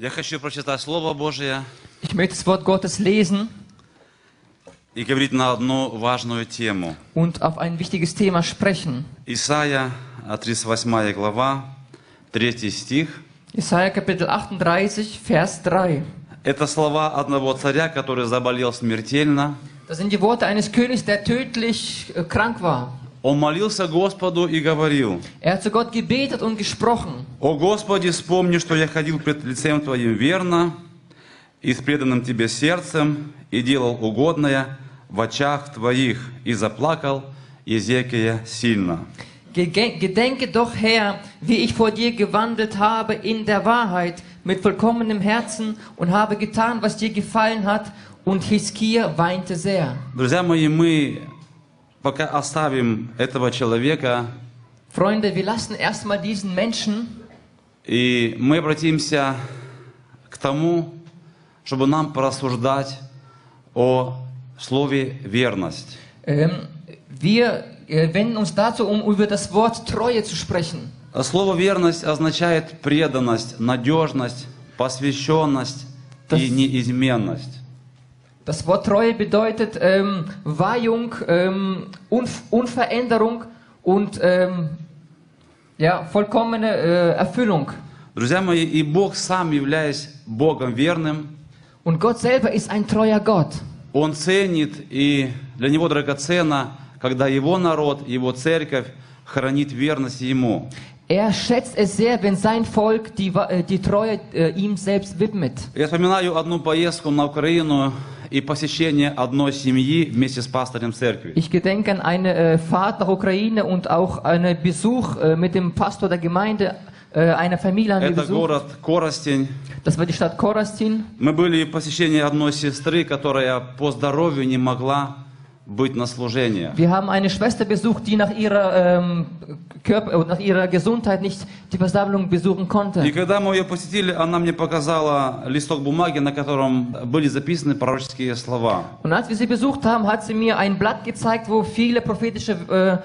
Я хочу прочитать Слово Божие Ich möchte das Wort Gottes lesen и говорить на одну важную тему. und auf ein wichtiges Thema sprechen. Исайя, 38 глава, 3 стих. Jesaja Kapitel 38, Vers 3. Это слова одного царя, который заболел смертельно. Das sind die Worte eines Königs, der tödlich krank war. Он молился Господу и говорил: Er hat zu Gott gebetet und gesprochen. «О Господи, вспомни, что я ходил пред лицем Твоим верно и с преданным Тебе сердцем, и делал угодное в очах Твоих, и заплакал Езекия сильно». Gedenke doch, Herr, wie ich vor dir gewandelt habe in der Wahrheit, mit vollkommenem Herzen und habe getan, was dir gefallen hat. Und Hiskia weinte sehr. Друзья мои, мы пока оставим этого человека, Freunde, wir lassen erstmal diesen Menschen и мы обратимся к тому, чтобы нам порассуждать о слове «верность». Wir wenden uns dazu, um über das Wort Treue zu sprechen. Слово «верность» означает преданность, надежность, посвященность и неизменность. Das Wort Treue bedeutet Weihung, Unveränderung und vollkommene Erfüllung. Друзья мои, и Бог сам, являясь Богом верным, Und Gott selber ist ein treuer Gott. Он ценит, и для Него драгоценно, когда Его народ, Его церковь хранит верность Ему. Er schätzt es sehr, wenn sein Volk die Treue ihm selbst widmet. Я вспоминаю одну поездку на Украину и посещение одной семьи вместе с пастором церкви. Ich gedenke an eine Fahrt nach Ukraine und auch einen Besuch mit dem Pastor der Gemeinde, einer Familie haben wir Это besucht. город Коростень. Das war die Stadt Korastin. Мы были в посещении одной сестры, которая по здоровью не могла быть на служении. Wir haben eine Schwester besucht, die nach ihrer nach ihrer Gesundheit nicht die Versammlung besuchen konnte. И когда мы ее посетили, она мне показала листок бумаги, на котором были записаны пророческие слова. Und als wir sie besucht haben, hat sie mir ein Blatt gezeigt, wo viele prophetische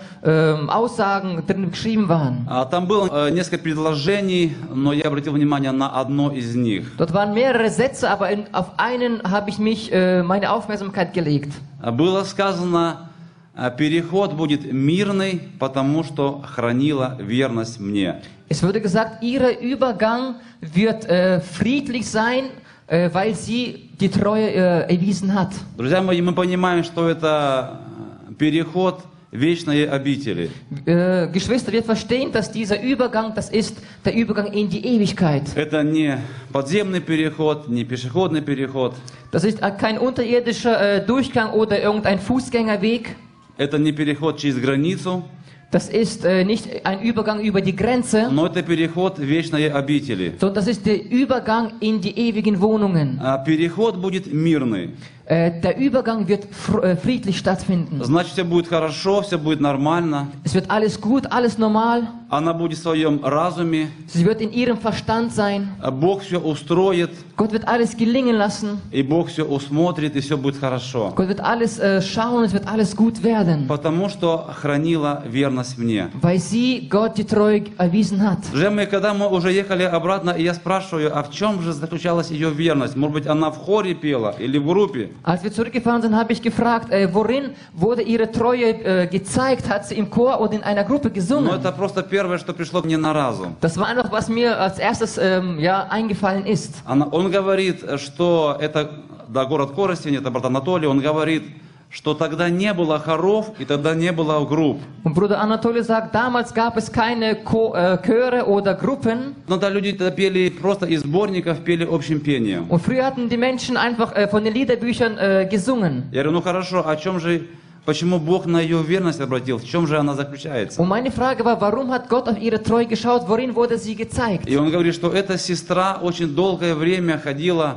Aussagen drin geschrieben waren. Там было несколько предложений, но я обратил внимание на одно из них. Dort waren mehrere Sätze, aber auf einen habe ich meine Aufmerksamkeit gelegt. Было сказано: переход будет мирный, потому что хранила верность мне. Es wurde gesagt, ihr Übergang wird friedlich sein, weil sie die Treue erwiesen hat. Друзья мои, мы понимаем, что это переход вечной обители. Geschwister, wir verstehen, dass dieser Übergang, das ist der Übergang in die Ewigkeit. Это не подземный переход, не пешеходный переход. Das ist kein unterirdischer Durchgang oder irgendein Fußgängerweg. Это не переход через границу. Das ist nicht ein Übergang über die Grenze, Но это переход вечной обители. sondern das ist der Übergang in die ewigen Wohnungen. Переход будет мирный. Der Übergang wird friedlich stattfinden. Значит, все будет хорошо, все будет нормально. Es wird alles gut, alles normal. Она будет в своем разуме. Sie wird in ihrem Verstand sein. Бог все устроит. Gott wird alles gelingen lassen. И Бог все усмотрит, и все будет хорошо. Gott wird alles schauen, es wird alles gut werden. Потому что хранила верность мне. Weil sie Gott die Treue erwiesen hat. Друзья мои, когда мы уже ехали обратно, и я спрашиваю, а в чем же заключалась ее верность? Может быть, она в хоре пела или в группе? Als wir zurückgefahren sind, habe ich gefragt, worin wurde ihre Treue gezeigt? Hat sie im Chor oder in einer Gruppe Но gesungen? это просто первое, что пришло мне на разум. Das war einfach, was mir als erstes eingefallen ist. Он говорит, что это, да, город Коростень, это брат Анатолий, он говорит, что тогда не было хоров и тогда не было групп. Und Bruder Anatole sagt, damals gab es keine Chöre oder Gruppen. Но да, люди тогда пели просто из сборников, пели общим пением. Und früher hatten die Menschen einfach von den Liederbüchern gesungen. Я говорю, ну хорошо, о чем же, почему Бог на ее верность обратил, в чем же она заключается? Und meine Frage war, warum hat Gott auf ihre Treue geschaut? Worin wurde sie gezeigt? И он говорит, что эта сестра очень долгое время ходила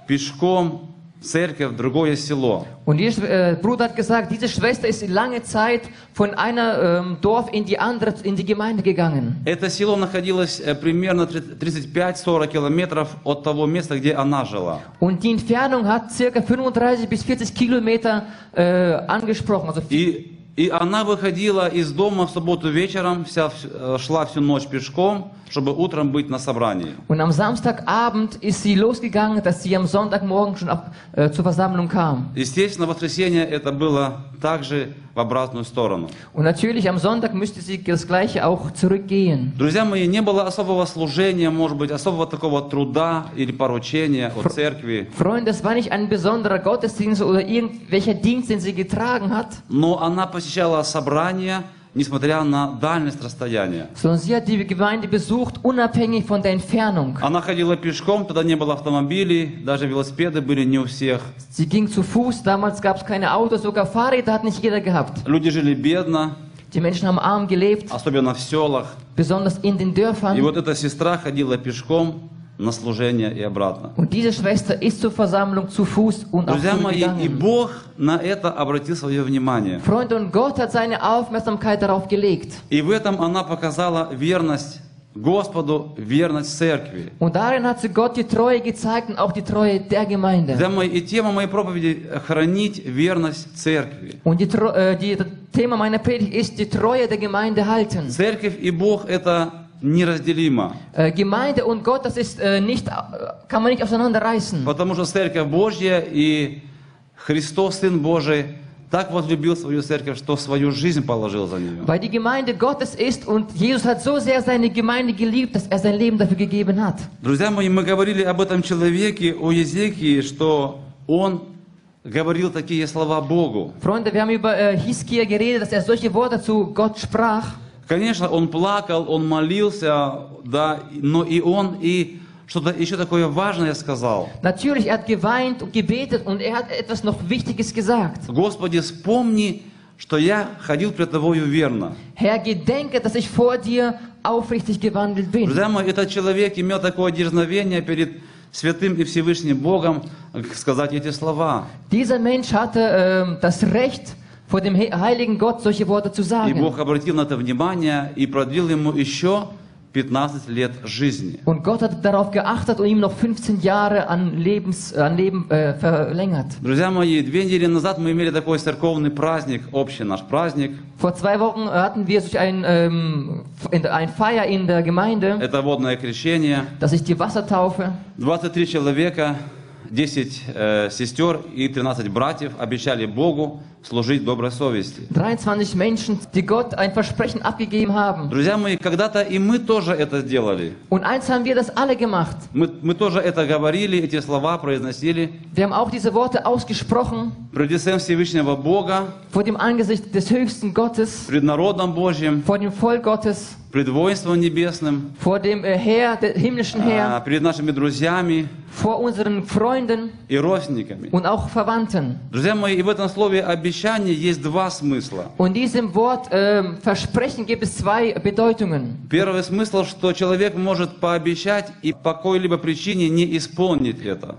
пешком в церковь, в другое село. Und dieser Bruder hat gesagt, diese Schwester ist lange Zeit von einem Dorf in die Gemeinde gegangen. Это село находилось примерно 35-40 километров от того места, где она жила. Und die Entfernung hat circa 35 bis 40 Kilometer angesprochen. Also И И она выходила из дома в субботу вечером, шла всю ночь пешком, чтобы утром быть на собрании. Und am Samstagabend ist sie losgegangen, dass sie am Sonntagmorgen schon zur Versammlung kam. Естественно, в воскресенье это было также в обратную сторону. Und natürlich am Sonntag müsste sie das Gleiche auch zurückgehen. Друзья мои, не было особого служения, может быть, особого такого труда или поручения от церкви. Freunde, das war nicht ein besonderer Gottesdienst oder irgendwelcher Dienst, den sie getragen hat, Но она посещала собрания, несмотря на дальность расстояния. sondern sie hat die Gemeinde besucht, unabhängig von der Entfernung. Она ходила пешком, тогда не было автомобилей, даже велосипеды были не у всех. Sie ging zu Fuß, damals gab es keine Autos, sogar Fahrräder hat nicht jeder gehabt. Люди жили бедно, Die Menschen haben arm gelebt, особенно в селах. besonders in den И Dörfern. вот эта сестра ходила пешком на служение и обратно. Und diese Schwester ist zur Versammlung zu Fuß und auch Друзья мои, и zurückgegangen. Бог на это обратил свое внимание. Freunde, und Gott hat seine Aufmerksamkeit darauf gelegt. И в этом она показала верность Господу, верность церкви. Und darin hat sie Gott die Treue gezeigt und auch die Treue der Gemeinde. Друзья мои, и тема моей проповеди – хранить верность церкви. Und das Thema meiner Predigt ist die Treue der Gemeinde halten. Церковь и Бог – это неразделимо. Gemeinde und Gott, das ist kann man nicht auseinanderreißen. Потому что Церковь Божья и Христос, Сын Божий, так возлюбил свою церковь, что свою жизнь положил за нее. Weil die Gemeinde Gottes ist und Jesus hat so sehr seine Gemeinde geliebt, dass er sein Leben dafür gegeben hat. Друзья мои, мы говорили об этом человеке, о Езекии, что он говорил такие слова Богу. Freunde, wir haben über Hiskia geredet, dass er solche Worte zu Gott sprach. Конечно, он плакал, он молился, да, но и он и что-то еще такое важное сказал. Natürlich, er hat geweint und gebetet und er hat etwas noch Wichtiges gesagt. Господи, вспомни, что я ходил пред Тобою верно. Herr, gedenke, dass ich vor dir aufrichtig gewandelt bin. Друзья мои, этот человек имел такое дерзновение перед святым и Всевышним Богом сказать эти слова. Dieser Mensch hatte das Recht, vor dem heiligen Gott solche Worte zu И sagen. Бог обратил на это внимание и продлил ему еще 15 лет жизни. Und Gott hat darauf geachtet und ihm noch 15 Jahre an Leben verlängert. Друзья мои, 2 недели назад мы имели такой церковный праздник, общий наш праздник. Vor 2 Wochen hatten wir solch ein Feier in der Gemeinde, Это водное крещение. das ist die Wassertaufe. 23 человека, 10 сестер и 13 братьев обещали Богу служить доброй совести. 23 Menschen, die Gott ein Versprechen abgegeben haben. Друзья мои, когда-то и мы тоже это сделали. Und eins haben wir das alle gemacht. Мы тоже это говорили, эти слова произносили. Wir haben auch diese Worte ausgesprochen Пред лицем Всевышнего Бога, vor dem Angesicht des höchsten Gottes, пред народом Божьим, vor dem Volk Gottes, пред воинством небесным, vor dem Heer, der himmlischen Heer, перед нашими друзьями vor unseren Freunden и родственниками. und auch Verwandten. Друзья мои, и в этом слове обещание есть два смысла. Und in diesem Wort Versprechen gibt es 2 Bedeutungen. Первый смысл, что человек может пообещать и по какой-либо причине не исполнить это.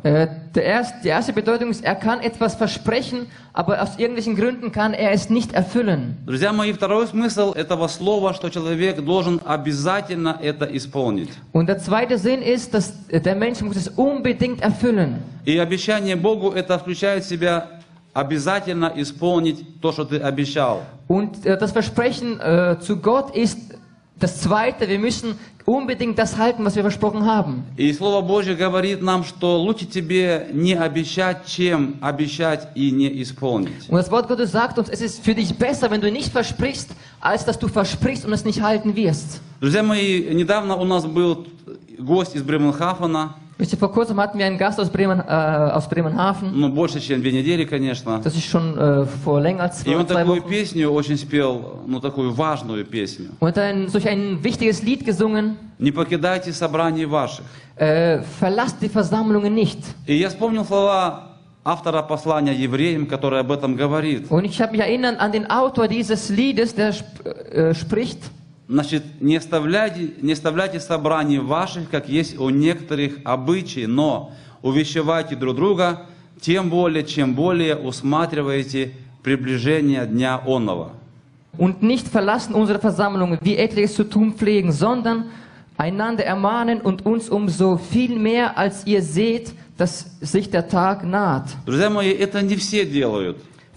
Die erste Bedeutung ist, er kann etwas versprechen, aber aus irgendwelchen Gründen kann er es nicht erfüllen. Друзья мои, второй смысл этого слова, что человек должен обязательно это исполнить. Und der zweite Sinn ist, dass der Mensch muss es unbedingt erfüllen. И обещание Богу это включает в себя обязательно исполнить то, что ты обещал. Und das Versprechen zu Gott ist das zweite, wir müssen unbedingt das halten, was wir versprochen haben. И Слово Божье говорит нам, что лучше тебе не обещать, чем обещать и не исполнить. Und das Wort Gottes sagt uns, es ist für dich besser, wenn du nicht versprichst, als dass du versprichst und es nicht halten wirst. Друзья мои, недавно у нас был гость из Бременхафена, Wisst ihr, vor kurzem hatten wir einen Gast aus Bremerhaven. ну больше, чем 2 недели, конечно. Das ist schon vor länger als И он 2 такую Wochen. песню очень спел, ну такую важную песню. Und hat solch ein wichtiges Lied gesungen. «Не покидайте собраний ваших». Verlasst die Versammlungen nicht. И я вспомнил слова автора послания евреям, который об этом говорит. Und ich habe mich erinnert an den Autor dieses Liedes, der spricht: Значит, не оставляйте собраний ваших, как есть у некоторых обычаи, но увещевайте друг друга, тем более, чем более усматриваете приближение дня онного. Und nicht verlassen unsere Versammlungen, wie etliches zu tun pflegen, sondern einander ermahnen und uns umso viel mehr, als ihr seht, dass sich der Tag naht. Друзья мои, это не все делают.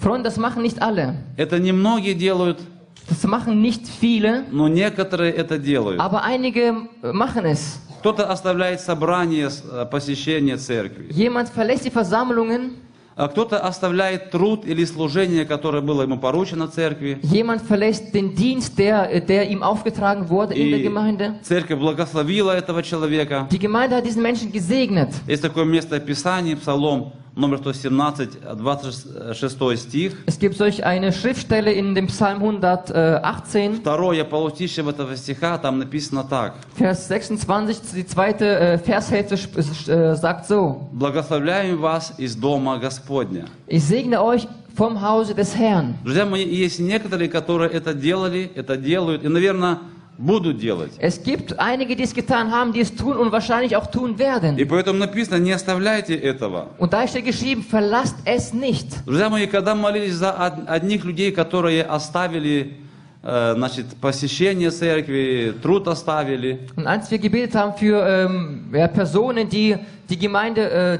Freunde, das machen nicht alle. Это немногие делают, Das machen nicht viele, но некоторые это делают. aber einige machen es. Кто-то оставляет собрание, посещение церкви. Jemand verlässt die Versammlungen, А кто-то оставляет труд или служение, которое было ему поручено церкви. jemand verlässt den Dienst, der ihm aufgetragen wurde in der И Gemeinde. церковь благословила этого человека. Die Gemeinde hat diesen Menschen gesegnet. Есть такое место Писания, Псалом номер 117, 26 стих. Es gibt solch eine Schriftstelle in dem Psalm 118, Второе полустишье этого стиха, там написано так. Vers 26, die zweite Vershälfte sagt so: Благословляем вас из дома Господня. Ich segne euch vom Hause des Herrn. Друзья мои, есть некоторые, которые это делали, это делают и, наверное, будут делать. Es gibt einige, die es getan haben, die es tun und wahrscheinlich auch tun werden. И поэтому написано, не оставляйте этого. Und da steht geschrieben, verlasst es nicht. Друзья мои, когда молились за одних людей, которые оставили, значит, посещение церкви, труд оставили, Und als wir gebetet haben für Personen, die die Gemeinde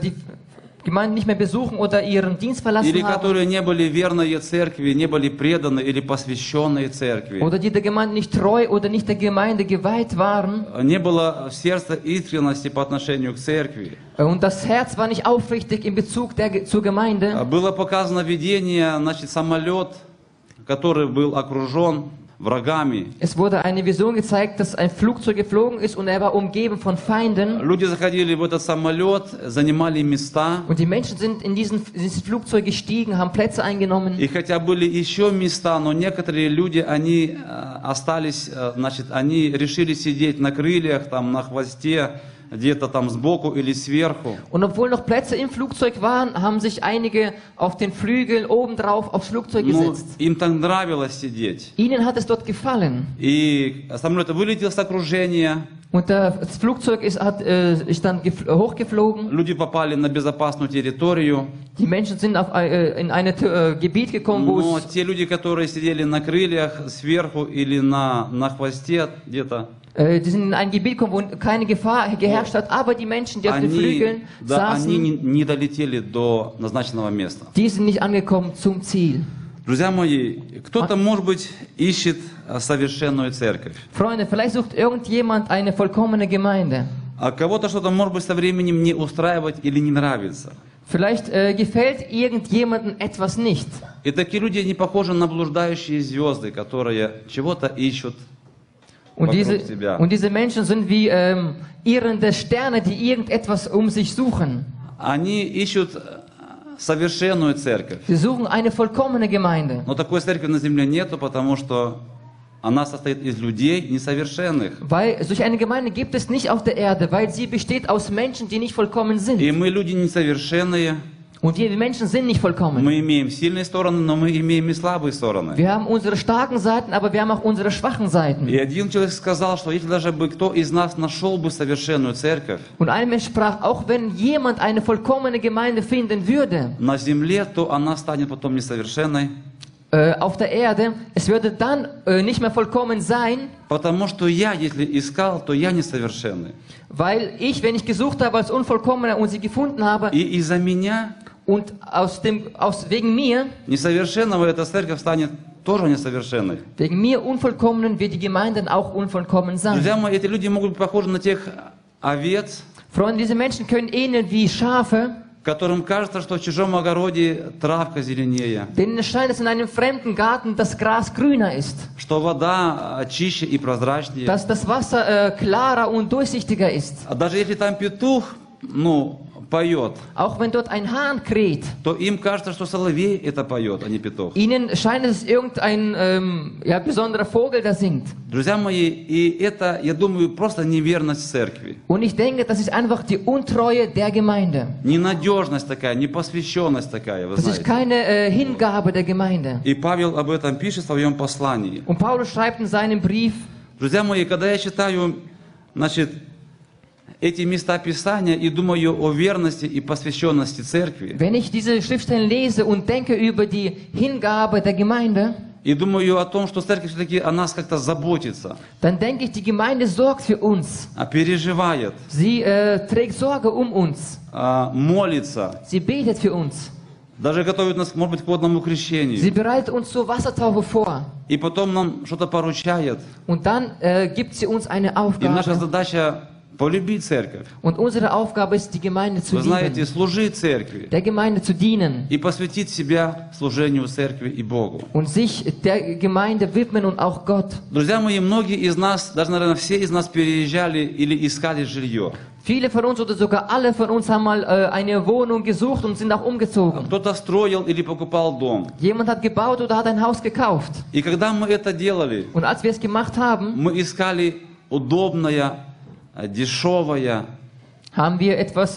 nicht mehr besuchen oder ihren Dienst или verlassen haben, которые не были верные церкви, не были преданы или посвященные церкви, oder die der Gemeinde nicht treu oder nicht der Gemeinde geweiht waren, не было в сердце искренности по отношению к церкви. und das Herz war nicht aufrichtig in Bezug zur Gemeinde. Было показано видение, значит, самолет, который был окружен врагами. Es wurde eine Vision gezeigt, dass ein Flugzeug geflogen ist und er war umgeben von Feinden. Люди заходили в этот самолет, занимали места. Und die Menschen sind in dieses Flugzeug gestiegen, haben Plätze eingenommen. И хотя были еще места, но некоторые люди, они остались, значит, они решили сидеть на крыльях, там, на хвосте, где-то там сбоку или сверху. Und obwohl noch Plätze im Flugzeug waren, haben sich einige auf den Flügeln obendrauf aufs Flugzeug Ну, gesetzt. им так нравилось сидеть. Ihnen hat es dort gefallen. И самолет вылетел с окружения, Und das Flugzeug ist dann hochgeflogen. люди попали на безопасную территорию. Die Menschen sind in ein Gebiet gekommen, wo Но es, те люди, которые сидели на крыльях сверху или на хвосте где-то, die sind in ein Gebiet gekommen, wo keine Gefahr geherrscht hat, aber die Menschen, die auf den они, Flügeln да, они saßen, не долетели до назначенного места. die sind nicht angekommen zum Ziel. Друзья мои, кто-то, может быть, ищет совершенную церковь. Freunde, vielleicht sucht irgendjemand eine vollkommene Gemeinde. А кого-то что-то, может быть, со временем не устраивать или не нравится. Vielleicht gefällt irgendjemandem etwas nicht. И такие люди не похожи на блуждающие звезды, которые чего-то ищут Und вокруг себя. diese Menschen sind wie irrende Sterne, die irgendetwas um sich suchen. Они ищут совершенную церковь. Sie suchen eine vollkommene Gemeinde. Но такой церкви на земле нету, потому что она состоит из людей несовершенных. Weil solch eine Gemeinde gibt es nicht auf der Erde, weil sie besteht aus Menschen, die nicht vollkommen И sind. мы люди несовершенные. Und wir Menschen sind nicht vollkommen. Мы имеем сильные стороны, но мы имеем и слабые стороны. Wir haben unsere starken Seiten, aber wir haben auch unsere schwachen Seiten. И один человек сказал, что если даже бы кто из нас нашел бы совершенную церковь Und ein Mensch sprach, auch wenn jemand eine vollkommene Gemeinde finden würde, на земле, то она станет потом несовершенной. auf der Erde, es würde dann nicht mehr vollkommen sein, Потому что я, если искал, то я несовершенный. weil ich, wenn ich gesucht habe als Unvollkommener und sie gefunden habe, И из-за меня, und wegen mir несовершенного, эта церковь станет тоже несовершенной. Wegen mir Unvollkommenen wird die Gemeinde auch unvollkommen sein. Друзья мои, эти люди могут быть похожи на тех овец, Freunde, diese Menschen können ähneln wie Schafe, которым кажется, что в чужом огороде травка зеленее, denen es scheint, dass in einem fremden Garten das Gras grüner ist, что вода чище и прозрачнее. dass das Wasser klarer und durchsichtiger ist. А даже если там петух, поет, Auch wenn dort ein Hahn kräht, то им кажется, что соловей это поет, а не петух. ihnen scheint es irgendein besonderer Vogel, der singt. Друзья мои, и это, я думаю, просто неверность церкви. Und ich denke, das ist einfach die Untreue der Gemeinde. Ненадежность такая, непосвященность такая, вы Das ist знаете. keine Hingabe der Gemeinde. И Павел об этом пишет в своем послании. Und Paulus schreibt in seinem Brief, Друзья мои, когда я читаю, значит, эти места Писания и думаю о верности и посвященности церкви, wenn ich diese Schriftstellen lese und denke über die Hingabe der Gemeinde, и думаю о том, что церковь все-таки о нас как-то заботится, dann denke ich, die Gemeinde sorgt für uns. переживает, Sie trägt Sorge um uns. молится, Sie betet für uns. Даже готовит нас, может быть, к водному Sie крещению. bereitet uns zur Wassertaufe vor. И потом нам что-то поручает. Und dann gibt sie uns eine И наша Aufgabe. задача полюбить церковь. Und unsere Aufgabe ist, die Gemeinde zu Вы знаете, lieben, служить церкви. der Gemeinde zu dienen И посвятить себя служению церкви и Богу. und sich der Gemeinde widmen und auch Gott. Друзья мои, многие из нас, даже, наверное, все из нас переезжали или искали жилье. Viele von uns oder sogar alle von uns haben mal eine Wohnung gesucht und sind auch umgezogen. Кто-то строил или покупал дом. Jemand hat gebaut oder hat ein Haus gekauft. И когда мы это делали, Und als wir es gemacht haben, мы искали удобное, дешевое, haben wir etwas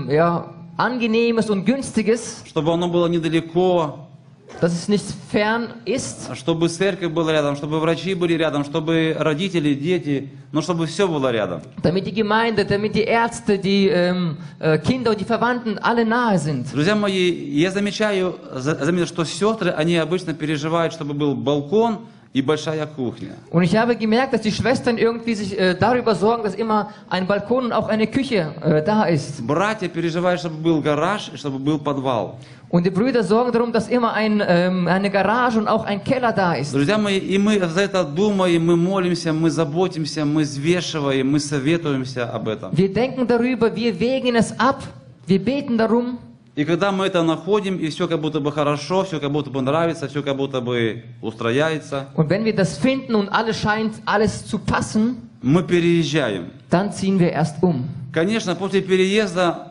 Angenehmes und Günstiges, чтобы оно было недалеко, dass es nicht fern ist, чтобы церковь была рядом, чтобы врачи были рядом, чтобы родители, дети, но чтобы все было рядом. damit die Gemeinde, damit die Ärzte, die Kinder und die Verwandten alle nahe sind. Друзья мои, я заметил, что сестры, они обычно переживают, чтобы был балкон и большая кухня. Und ich habe gemerkt, dass die Schwestern irgendwie sich darüber sorgen, dass immer ein Balkon und auch eine Küche da ist. Братья переживают, чтобы был гараж и чтобы был подвал. Und die Brüder sorgen darum, dass immer eine Garage und auch ein Keller da ist. Друзья мои, и мы за это думаем, мы молимся, мы заботимся, мы взвешиваем, мы советуемся об этом. Wir denken darüber, wir wägen es ab, wir beten darum. И когда мы это находим, и все как будто бы хорошо, все как будто бы нравится, все как будто бы устрояется, Und wenn wir das finden und scheint alles zu passen, мы переезжаем. dann ziehen wir erst um. Конечно, после переезда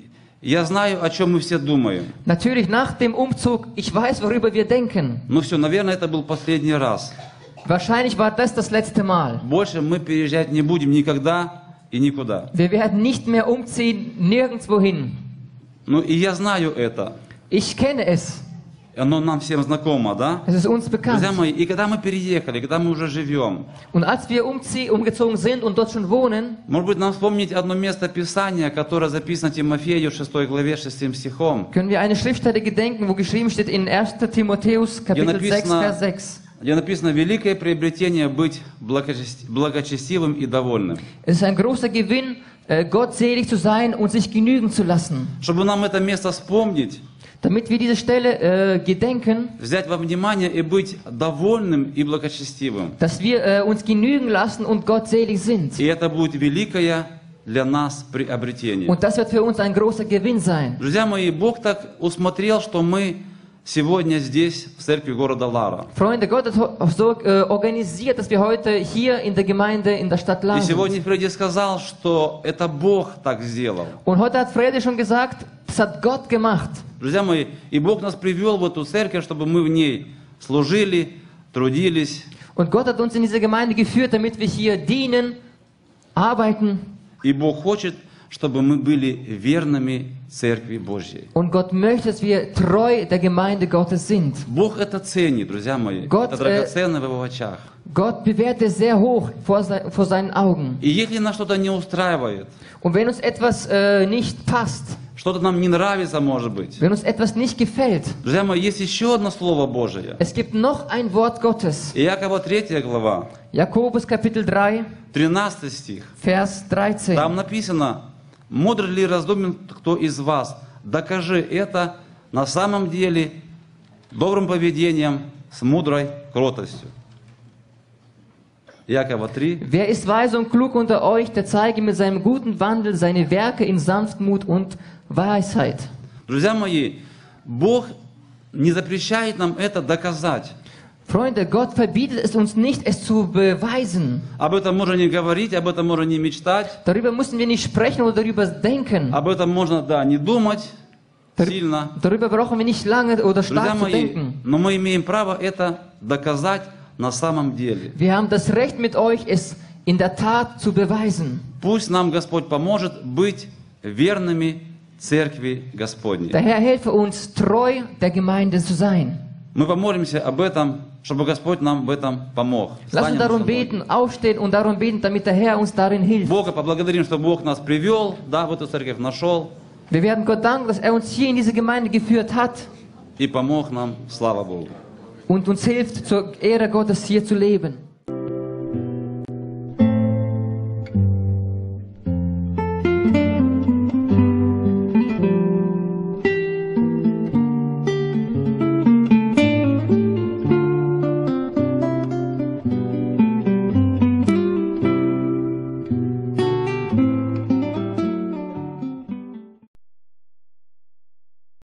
я знаю, о чем мы все думаем. Natürlich nach dem Umzug, ich weiß, worüber wir denken. Ну все, наверное, это был последний раз. Wahrscheinlich war das letzte Mal. Больше мы переезжать не будем никогда и никуда. Wir werden nicht mehr umziehen, nirgendwo hin. Ну и я знаю это. Ich kenne es. Оно нам всем знакомо, да? Es ist uns bekannt. Друзья мои, и когда мы переехали, когда мы уже живем, Und als wir umgezogen sind und dort schon wohnen, может быть, нам вспомнить одно место Писания, которое записано Тимофею в 6 главе 6 стихом, können wir eine Schriftstelle gedenken, wo geschrieben steht in 1. Timotheus Kapitel 6, Vers 6. где написано «Великое приобретение быть благочестивым и довольным». Es ist ein großer Gewinn, gottselig zu sein und sich genügen zu lassen. Чтобы нам это место вспомнить, Damit wir diese Stelle gedenken, взять во внимание и быть довольным и благочестивым. dass wir uns genügen lassen und gottselig sind. И это будет великое для нас приобретение. Und das wird für uns ein großer Gewinn sein. Друзья мои, Бог так усмотрел, что мы сегодня здесь, в церкви города Лара. Freunde, Gott hat so organisiert, dass wir heute hier in der Gemeinde in der Stadt И Lara сегодня sind. Фредди сказал, что это Бог так сделал. Und heute hat Freddy schon gesagt, das hat Gott gemacht. Друзья мои, и Бог нас привел в эту церковь, чтобы мы в ней служили, трудились. Und Gott hat uns in diese Gemeinde geführt, damit wir hier dienen, arbeiten. И Бог хочет, чтобы мы были верными Церкви Божьей. Und Gott möchte, dass wir treu der Gemeinde Gottes sind. Бог это ценит, друзья мои. Gott, это драгоценно в Его очах. Gott bewährt es sehr hoch vor seinen Augen. И если нас что-то не устраивает, Und wenn uns etwas nicht passt, что-то нам не нравится, может быть. wenn uns etwas nicht gefällt, Друзья мои, есть еще одно Слово Божие. es gibt noch ein Wort Gottes. Иакова 3 глава, Jakobus Kapitel 3, 13 стих. Vers 13. Там написано: «Мудр ли и разумен кто из вас? Докажи это на самом деле добрым поведением с мудрой кротостью». Иакова 3. Wer ist weise und klug unter euch, der zeige mit seinem guten Wandel seine Werke in Sanftmut und Weisheit. Друзья мои, Бог не запрещает нам это доказать. Freunde, Gott verbietet es uns nicht, es zu beweisen. Об этом можно не говорить, об этом можно не мечтать, Darüber müssen wir nicht sprechen oder darüber denken. об этом можно, да, не думать сильно. Darüber brauchen wir nicht lange oder Друзья stark zu мои, denken. но мы имеем право это доказать на самом деле. Wir haben das Recht mit euch, es in der Tat zu beweisen. Пусть нам Господь поможет быть верными Церкви Господней. Der Herr helfe uns, treu der Gemeinde zu sein. Мы помолимся об этом, чтобы Господь нам в этом помог. Lass uns Встанем darum со мной. beten, aufstehen und darum beten, damit der Herr uns darin hilft. Бога поблагодарим, что Бог нас привел, да, в эту церковь нашел Wir werden Gott danken, dass er uns hier in diese Gemeinde geführt hat и помог нам. Слава Богу. und uns hilft, zur Ehre Gottes hier zu leben.